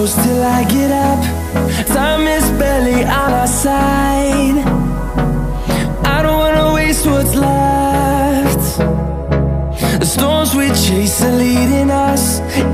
close till I get up. Time is barely on our side. I don't wanna waste what's left. The storms we chase are leading us